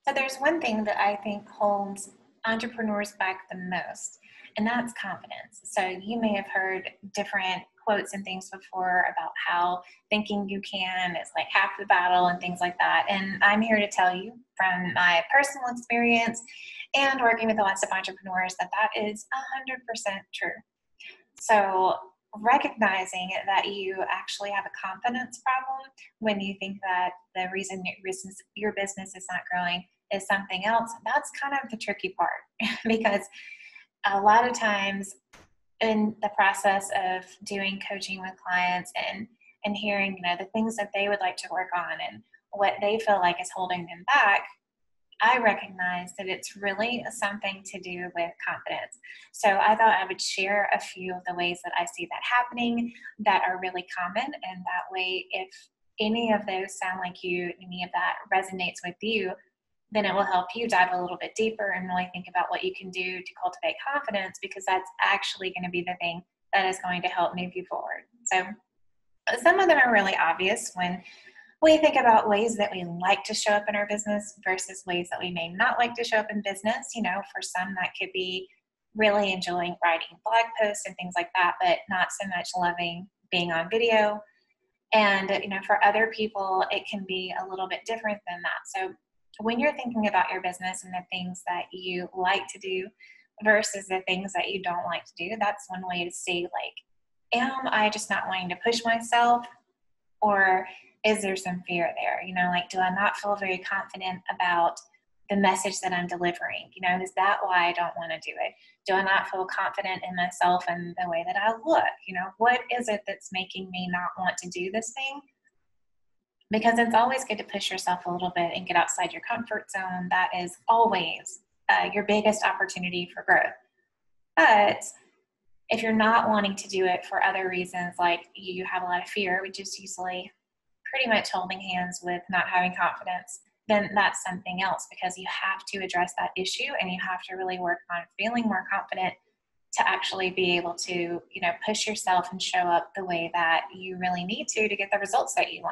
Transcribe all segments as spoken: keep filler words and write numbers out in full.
So there's one thing that I think holds entrepreneurs back the most, and that's confidence. So you may have heard different quotes and things before about how thinking you can is like half the battle and things like that. And I'm here to tell you from my personal experience and working with lots of entrepreneurs that that is one hundred percent true. So recognizing that you actually have a confidence problem when you think that the reason your business, your business is not growing is something else, that's kind of the tricky part because a lot of times in the process of doing coaching with clients and and hearing, you know, the things that they would like to work on and what they feel like is holding them back, I recognize that it's really something to do with confidence. So I thought I would share a few of the ways that I see that happening that are really common. And that way, if any of those sound like you, any of that resonates with you, then it will help you dive a little bit deeper and really think about what you can do to cultivate confidence, because that's actually going to be the thing that is going to help move you forward. So some of them are really obvious when we think about ways that we like to show up in our business versus ways that we may not like to show up in business. You know, for some that could be really enjoying writing blog posts and things like that, but not so much loving being on video. And, you know, for other people, it can be a little bit different than that. So when you're thinking about your business and the things that you like to do versus the things that you don't like to do, that's one way to see, like, am I just not wanting to push myself, or is there some fear there? You know, like, do I not feel very confident about the message that I'm delivering? You know, is that why I don't want to do it? Do I not feel confident in myself and the way that I look? You know, what is it that's making me not want to do this thing? Because it's always good to push yourself a little bit and get outside your comfort zone. That is always uh, your biggest opportunity for growth. But if you're not wanting to do it for other reasons, like you have a lot of fear, which is usually pretty much holding hands with not having confidence, then that's something else, because you have to address that issue and you have to really work on feeling more confident to actually be able to, you know, push yourself and show up the way that you really need to to get the results that you want.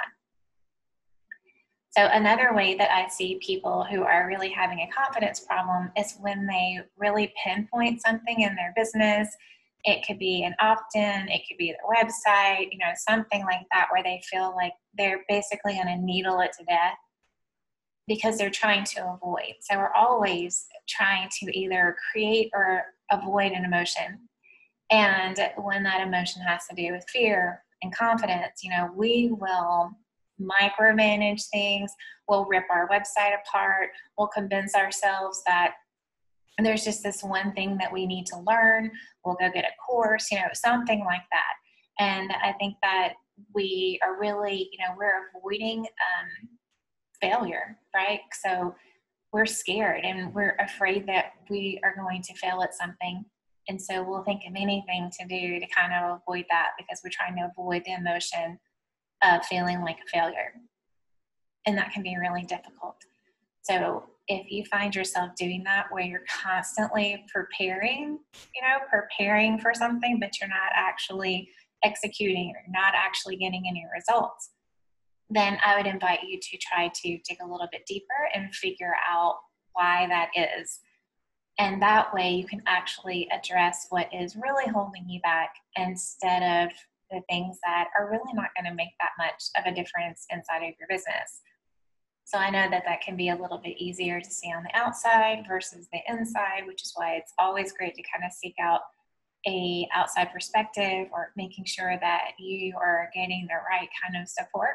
So another way that I see people who are really having a confidence problem is when they really pinpoint something in their business. It could be an opt-in, it could be their website, you know, something like that, where they feel like they're basically going to needle it to death because they're trying to avoid. So we're always trying to either create or avoid an emotion. And when that emotion has to do with fear and confidence, you know, we will micromanage things, we'll rip our website apart, we'll convince ourselves that there's just this one thing that we need to learn, we'll go get a course, you know, something like that. And I think that we are really, you know, we're avoiding um, failure, right? So we're scared and we're afraid that we are going to fail at something. And so we'll think of anything to do to kind of avoid that, because we're trying to avoid the emotion of feeling like a failure. And that can be really difficult. So if you find yourself doing that, where you're constantly preparing, you know, preparing for something, but you're not actually executing or not actually getting any results, then I would invite you to try to dig a little bit deeper and figure out why that is. And that way you can actually address what is really holding you back instead of the things that are really not going to make that much of a difference inside of your business. So I know that that can be a little bit easier to see on the outside versus the inside, which is why it's always great to kind of seek out a outside perspective, or making sure that you are getting the right kind of support.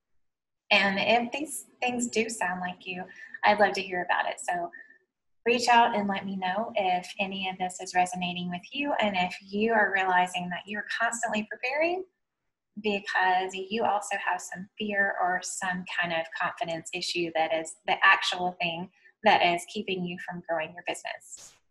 And if these things do sound like you, I'd love to hear about it. So reach out and let me know if any of this is resonating with you, and if you are realizing that you're constantly preparing because you also have some fear or some kind of confidence issue that is the actual thing that is keeping you from growing your business.